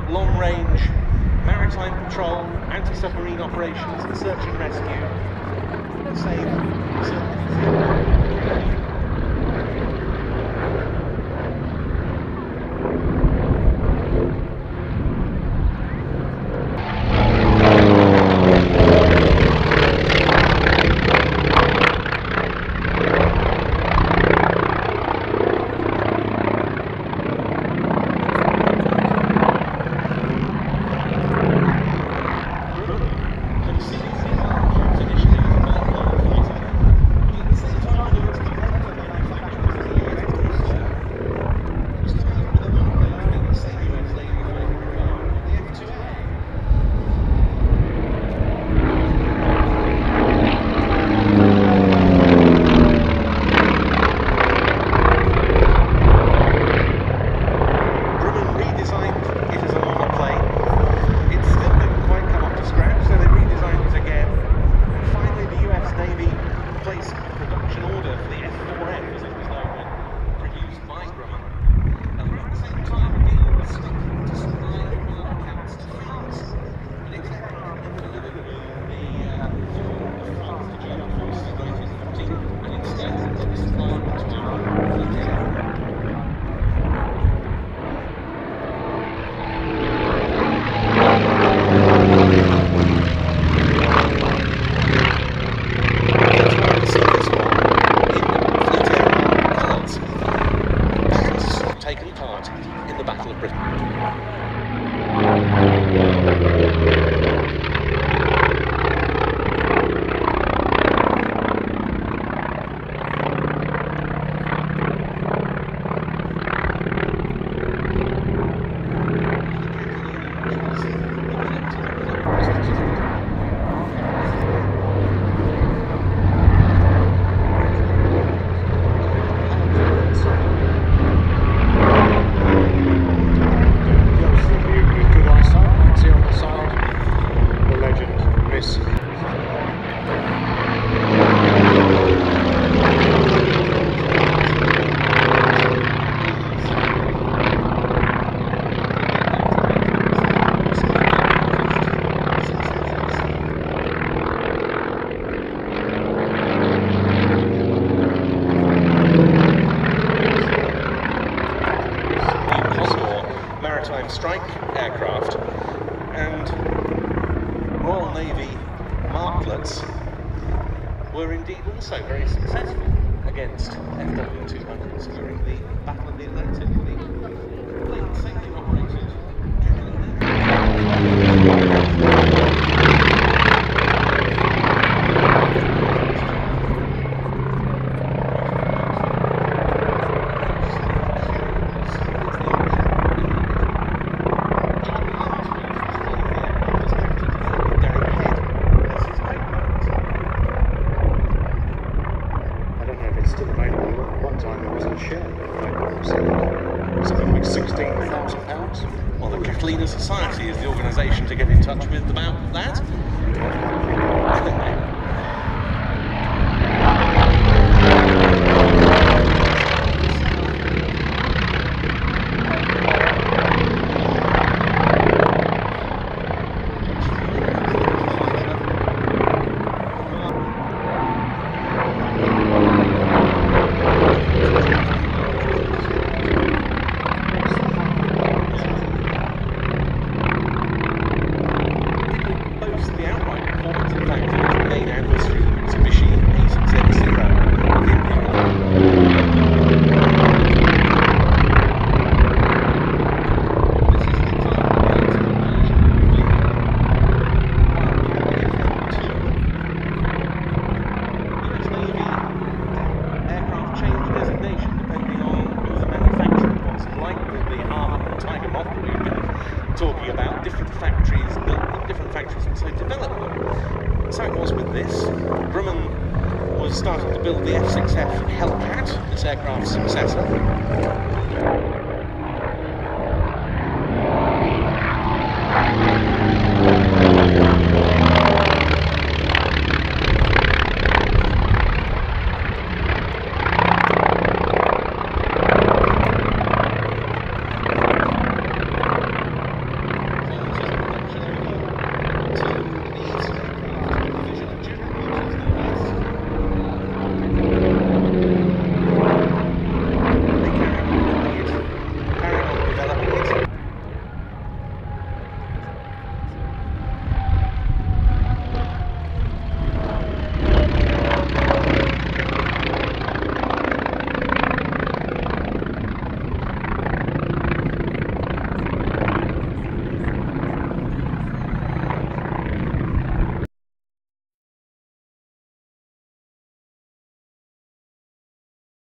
long-range maritime patrol, anti-submarine operations and search and rescue. Strike aircraft and Royal Navy marklets were indeed also very successful against FW-200s during the Battle of the Atlantic. The complete safety operated something like £16,000. Well, the Catalina Society is the organisation to get in touch with about that. Talking about different factories, built different factories and so developed them. So it was with this. Grumman was starting to build the F6F Hellcat, this aircraft's successor.